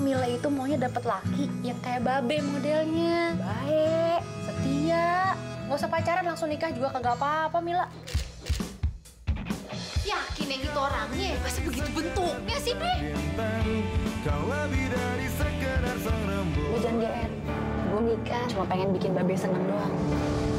Mila itu maunya dapet laki yang kayak Babe modelnya. Baik, setia. Nggak usah pacaran, langsung nikah juga kagak apa-apa, Mila. Yakin yang itu orangnya? Pasti begitu bentuknya sih, Bre. Gue jangan GR. Gue nikah cuma pengen bikin Babe seneng doang.